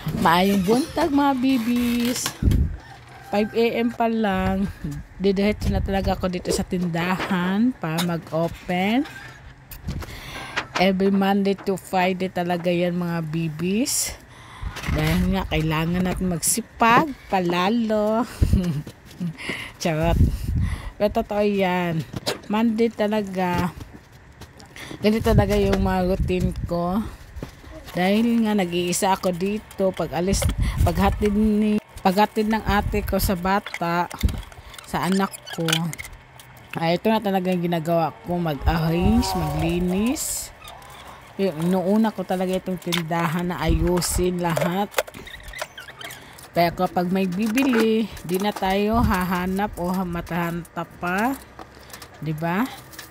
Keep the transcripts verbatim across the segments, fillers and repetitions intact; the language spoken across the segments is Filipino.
Maayong buntag mga bibis. five a m pa lang. Didiretso na talaga ako dito sa tindahan para mag-open. Every Monday to Friday talaga yan mga bibis. Dahil nga kailangan natin magsipag palalo. Charot. Pero totoo yan. Monday talaga. Ganito talaga yung mga routine ko. Dahil nga nag-iisa ako dito, pag alis, paghatid ni paghatid ng ate ko sa bata, sa anak ko. Ay ito na talaga yung ginagawa ko, mag-arrange, maglinis. Yung inuuna ko talaga itong tindahan na ayusin lahat. Kaya kapag may bibili, di na tayo hahanap o matahanta pa, 'di ba?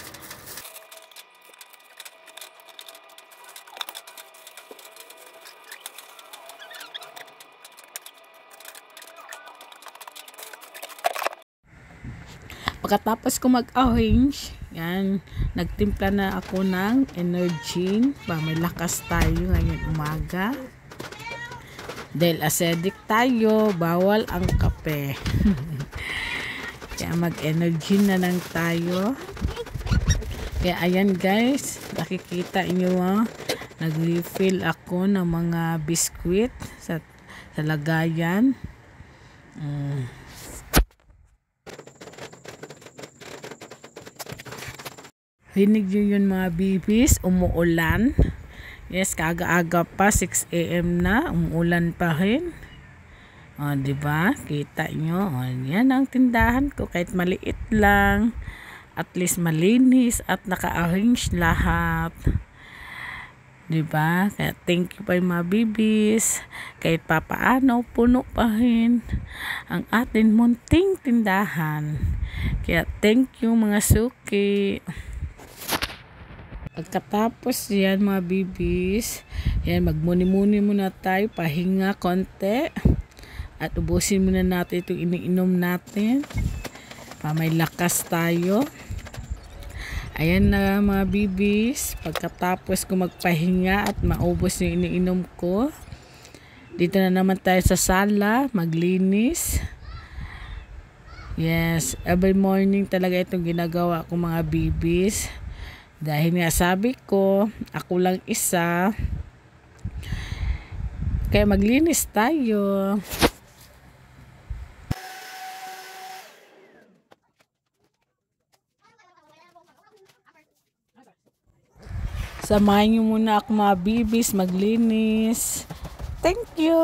Pagkatapos ko mag-arrange, yan, nagtimpla na ako ng energy para may lakas tayo ngayong umaga. Dahil acidic tayo, bawal ang kape. Kaya mag-energy na lang tayo. Kaya ayan guys, nakikita nyo, oh, nag-refill ako ng mga biskwit sa, sa lagayan. Mm. Rinig nyo yun mga bibis, umuulan. Yes, kaga-aga pa, six a m na, umuulan pa rin. O, diba? Kita nyo, o, yan ang tindahan ko, kahit maliit lang. At least malinis at naka-arrange lahat. Diba? Kaya thank you pa mga bibis. Kahit papaano, puno pa rin ang ating munting tindahan. Kaya thank you mga suki. Pagkatapos yan mga bibis, yan, magmuni-muni muna tayo, pahinga konti, at ubusin muna natin itong iniinom natin para may lakas tayo. Ayan na mga bibis, pagkatapos ko magpahinga at maubos yung iniinom ko, dito na naman tayo sa sala, maglinis. Yes, every morning talaga itong ginagawa ko mga bibis. Dahil nga sabi ko, ako lang isa. Kaya maglinis tayo. Samahan nyo muna ako mga bibis maglinis. Thank you!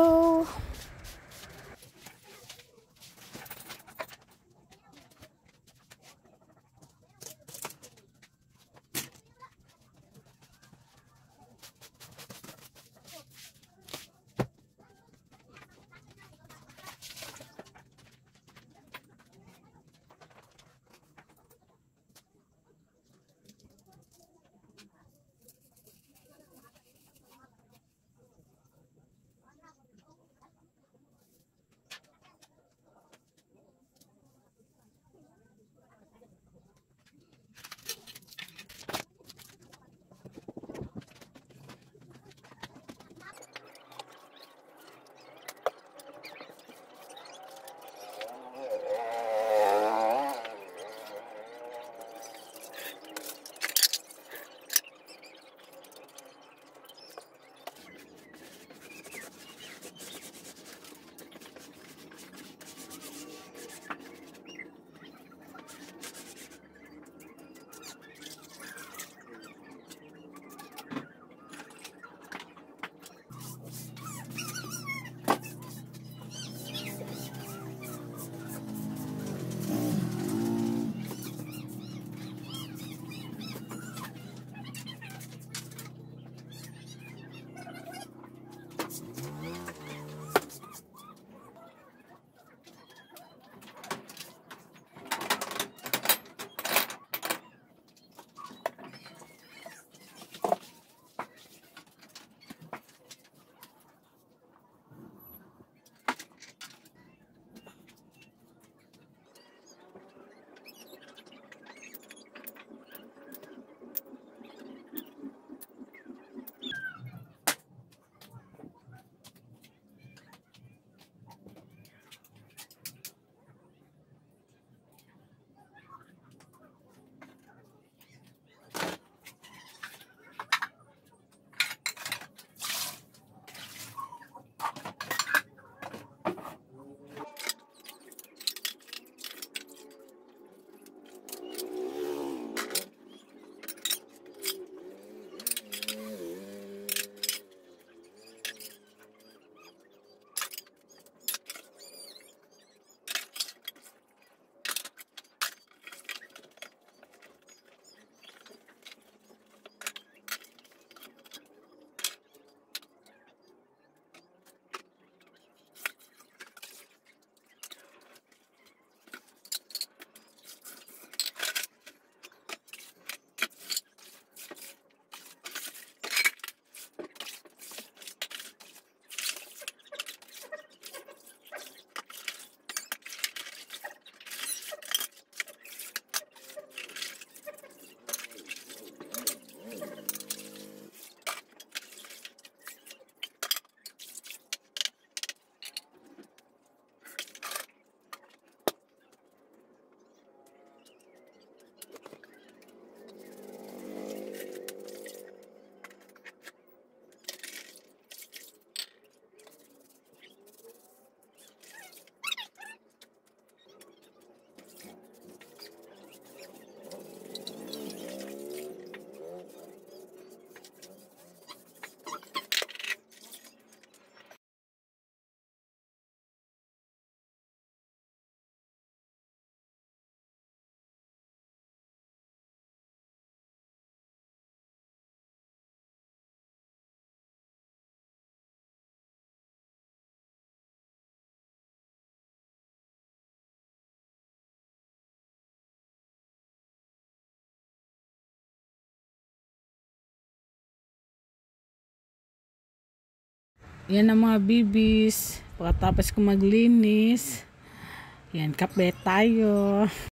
Yan ang mga bibis. Pagkatapos ko maglinis. Yan, kape tayo.